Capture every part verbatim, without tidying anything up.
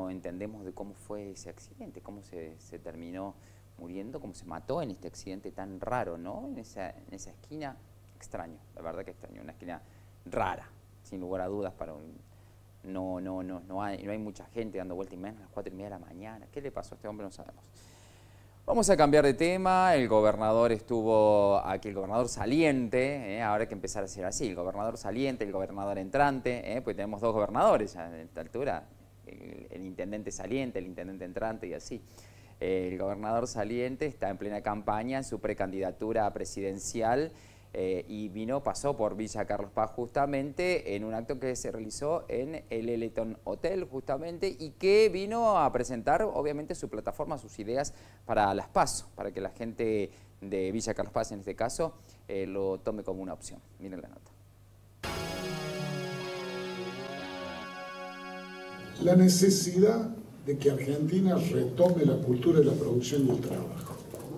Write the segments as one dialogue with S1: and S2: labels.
S1: no entendemos de cómo fue ese accidente, cómo se, se terminó muriendo, cómo se mató en este accidente tan raro, ¿no? En esa, en esa esquina, extraño, la verdad que extraño, una esquina rara, sin lugar a dudas, para un... No, no, no, no hay, no hay mucha gente dando vuelta y menos a las cuatro y media de la mañana. ¿Qué le pasó a este hombre? No sabemos. Vamos a cambiar de tema. El gobernador estuvo aquí, el gobernador saliente, ¿eh? Ahora hay que empezar a ser así, el gobernador saliente, el gobernador entrante, ¿eh? Pues tenemos dos gobernadores a esta altura, el, el intendente saliente, el intendente entrante y así. Eh, el gobernador saliente está en plena campaña en su precandidatura presidencial. Eh, y vino, pasó por Villa Carlos Paz justamente en un acto que se realizó en el Eleton Hotel justamente y que vino a presentar obviamente su plataforma, sus ideas para las PASO, para que la gente de Villa Carlos Paz en este caso eh, lo tome como una opción. Miren la nota.
S2: La necesidad de que Argentina retome la cultura de la producción y el trabajo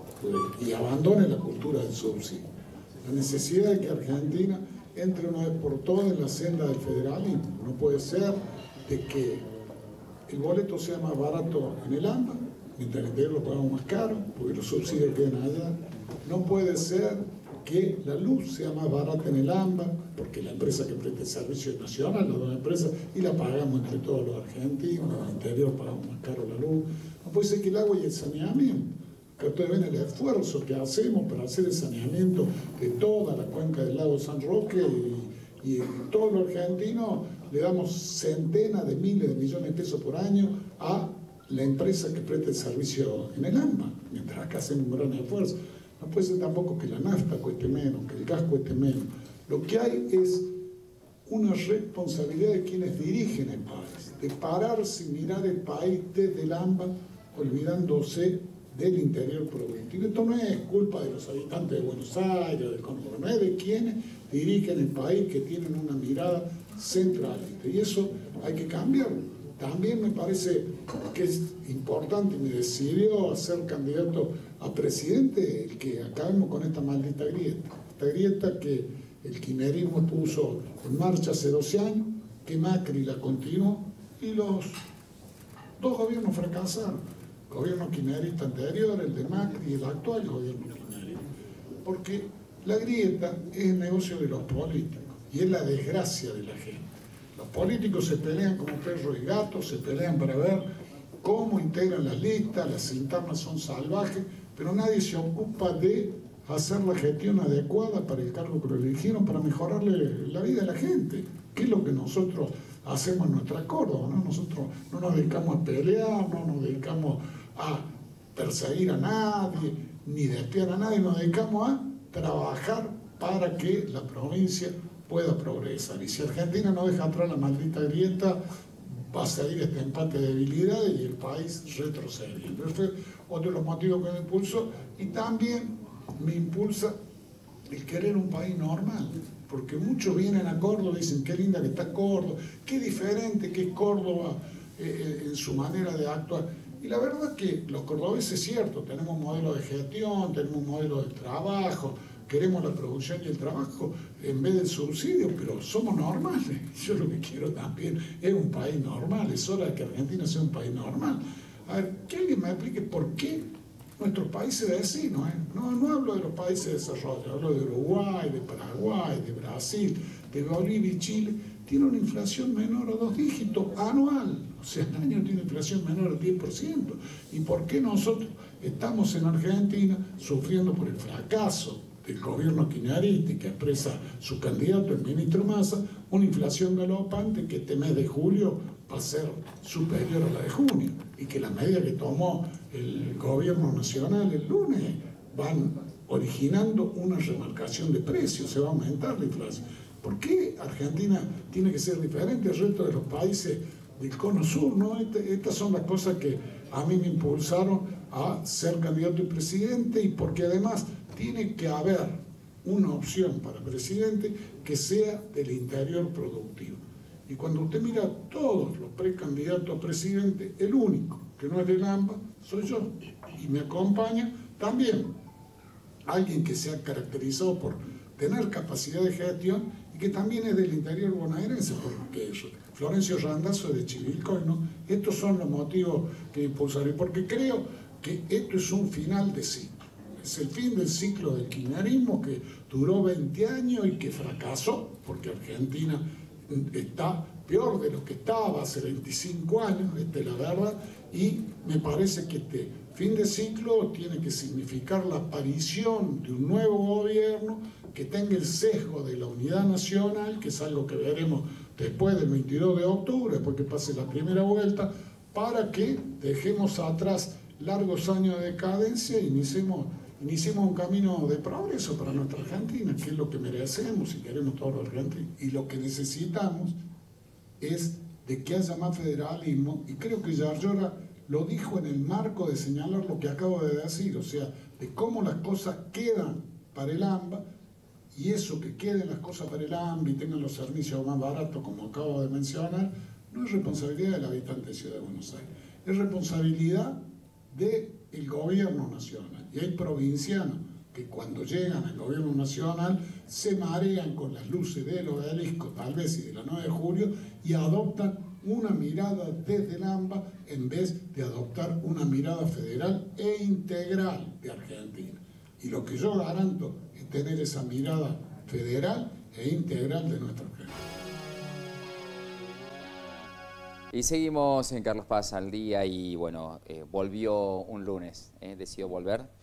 S2: y abandone la cultura del subsidio. La necesidad de que Argentina entre una vez por todas en la senda del federalismo. No puede ser de que el boleto sea más barato en el AMBA, mientras el interior lo pagamos más caro, porque los subsidios quedan allá. No puede ser que la luz sea más barata en el AMBA, porque la empresa que presta el servicio es nacional, las dos empresas, y la pagamos entre todos los argentinos, en el interior pagamos más caro la luz. No puede ser que el agua y el saneamiento, que ustedes ven el esfuerzo que hacemos para hacer el saneamiento de toda la cuenca del lago San Roque y, y todos los argentinos le damos centenas de miles de millones de pesos por año a la empresa que presta el servicio en el AMBA, mientras acá hacemos un gran esfuerzo. No puede ser tampoco que la nafta cueste menos, que el gas cueste menos. Lo que hay es una responsabilidad de quienes dirigen el país, de pararse y mirar el país desde el AMBA, olvidándose del interior productivo. Esto no es culpa de los habitantes de Buenos Aires, del conurbano, no es de quienes dirigen el país, que tienen una mirada centralista. Y eso hay que cambiarlo. También me parece que es importante, y me decidió a ser candidato a presidente, el que acabemos con esta maldita grieta. Esta grieta que el kirchnerismo puso en marcha hace doce años, que Macri la continuó, y los dos gobiernos fracasaron. El gobierno kirchnerista anterior, el de Macri, y el actual gobierno kirchnerista. Porque la grieta es el negocio de los políticos y es la desgracia de la gente. Los políticos se pelean como perros y gatos, se pelean para ver cómo integran las listas, las internas son salvajes, pero nadie se ocupa de hacer la gestión adecuada para el cargo que lo eligieron, para mejorarle la vida a la gente, que es lo que nosotros hacemos en nuestra Córdoba, ¿no? Nosotros no nos dedicamos a pelear, no nos dedicamos a perseguir a nadie, ni de espiar a nadie, nos dedicamos a trabajar para que la provincia pueda progresar. Y si Argentina no deja atrás la maldita grieta, va a salir este empate de debilidades y el país retrocediendo. Ese fue otro de los motivos que me impulsó, y también me impulsa el querer un país normal, porque muchos vienen a Córdoba y dicen qué linda que está Córdoba, qué diferente que es Córdoba eh, en su manera de actuar. Y la verdad es que los cordobeses es cierto, tenemos un modelo de gestión, tenemos un modelo de trabajo, queremos la producción y el trabajo en vez del subsidio, pero somos normales. Yo lo que quiero también es un país normal, es hora de que Argentina sea un país normal. A ver, que alguien me explique por qué nuestros países vecinos, ¿eh? no, no hablo de los países de desarrollo, hablo de Uruguay, de Paraguay, de Brasil, de Bolivia y Chile, tiene una inflación menor a dos dígitos anual, o sea, el año tiene inflación menor al diez por ciento. ¿Y por qué nosotros estamos en Argentina sufriendo por el fracaso del gobierno kirchnerista que expresa su candidato, el ministro Massa, una inflación galopante que este mes de julio va a ser superior a la de junio, y que las medidas que tomó el gobierno nacional el lunes van originando una remarcación de precios, se va a aumentar la inflación. ¿Por qué Argentina tiene que ser diferente al resto de los países del cono sur? ¿No? Este, estas son las cosas que a mí me impulsaron a ser candidato a presidente, y porque además tiene que haber una opción para presidente que sea del interior productivo. Y cuando usted mira a todos los precandidatos a presidente, el único que no es del AMBA soy yo, y me acompaña también alguien que se ha caracterizado por tener capacidad de gestión y que también es del interior bonaerense, porque Florencio Randazzo de Chivilcoy, ¿no? Estos son los motivos que impulsaré, porque creo que esto es un final de ciclo. Es el fin del ciclo del kirchnerismo que duró veinte años y que fracasó, porque Argentina está peor de lo que estaba hace veinticinco años, esta es la verdad, y me parece que este fin de ciclo tiene que significar la aparición de un nuevo gobierno que tenga el sesgo de la unidad nacional, que es algo que veremos después del veintidós de octubre, después que pase la primera vuelta, para que dejemos atrás largos años de decadencia y iniciemos, iniciemos un camino de progreso para nuestra Argentina, que es lo que merecemos y queremos todos los argentinos. Y lo que necesitamos es de que haya más federalismo, y creo que Yarlora lo dijo en el marco de señalar lo que acabo de decir, o sea, de cómo las cosas quedan para el AMBA, y eso que queden las cosas para el AMBA y tengan los servicios más baratos, como acabo de mencionar, no es responsabilidad del habitante de Ciudad de Buenos Aires, es responsabilidad del gobierno nacional. Y hay provincianos que cuando llegan al gobierno nacional se marean con las luces del obelisco, tal vez y de la nueve de julio, y adoptan una mirada desde el AMBA en vez de adoptar una mirada federal e integral de Argentina. Y lo que yo garanto es tener esa mirada federal e integral de nuestra Argentina.
S1: Y seguimos en Carlos Paz al día y bueno, eh, volvió un lunes, eh, decidió volver